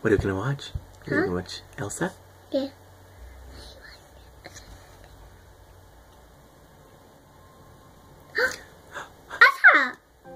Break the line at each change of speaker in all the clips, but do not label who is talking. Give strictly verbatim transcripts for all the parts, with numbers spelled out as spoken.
What are we gonna watch? Are we
Huh?
gonna watch Elsa?
Yeah. Elsa!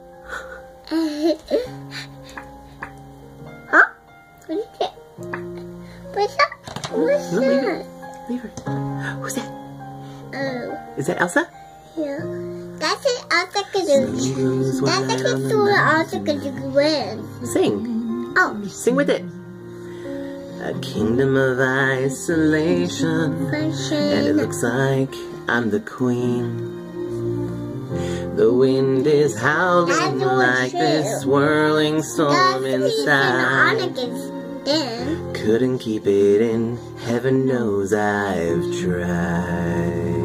Huh? What is it? What's that? What's
No, leave
that?
it. Leave her. Who's that?
Oh,
Is that Elsa?
yeah. That's it. Elsa could do. That's the kid who Elsa could do win.
Sing.
Oh,
Sing with it. A kingdom of isolation, and it
function.
looks like I'm the queen. The wind is howling
That's all
like
true.
this swirling storm inside.
Then.
Couldn't keep it in, heaven knows I've tried.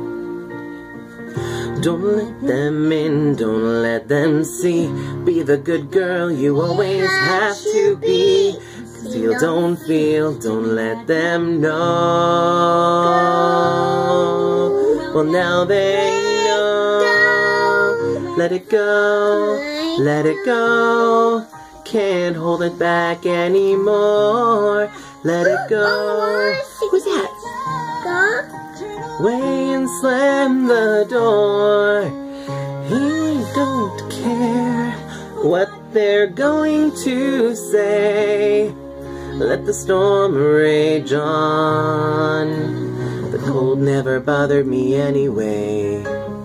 Don't let them in, don't let them see. Be the good girl you always have to be. Feel, don't feel, don't let them know. Well, now they know. Let it go, let it go. Can't hold it back anymore. Let it go. Who's that? Way and slam the door. He don't care what they're going to say. Let the storm rage on. The cold never bothered me anyway.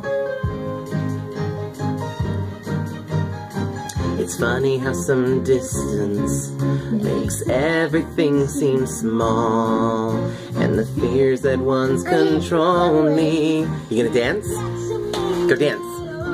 It's funny how some distance makes everything seem small, and the fears that once control me. You gonna dance? Go dance.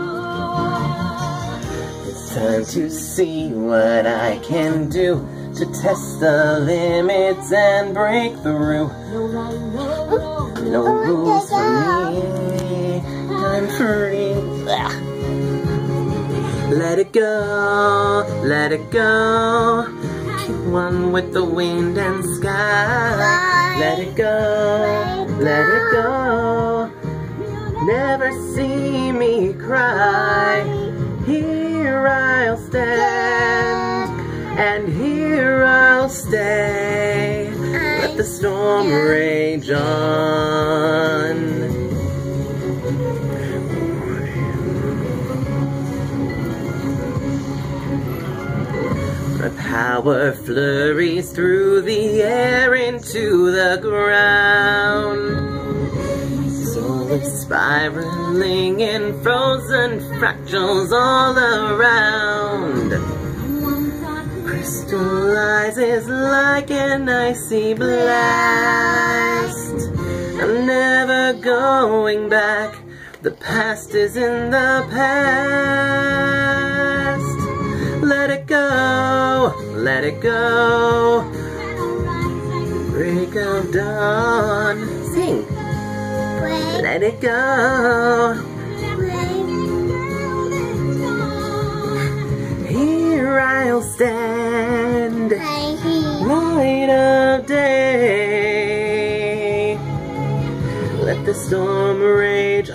It's time to see what I can do to test the limits and break through. No rules for me. I'm free. Ah. Let it go, let it go. Keep one with the wind and sky. Let it go, let it go. Never see me cry. Here I'll stand, and here I'll stay. Let the storm rage on. My power flurries through the air into the ground. Soul is spiraling in frozen fractals all around. Crystallizes like an icy blast. I'm never going back. The past is in the past. Let it go, let it go. Break of dawn. Sing. Let it go. Here I'll stand. Light of day. Let the storm rage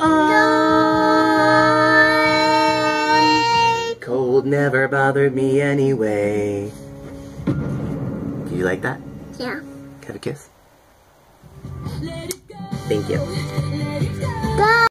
on. Cold never bothered me anyway. Do you like that?
Yeah.
Have a kiss? Thank you.
Bye.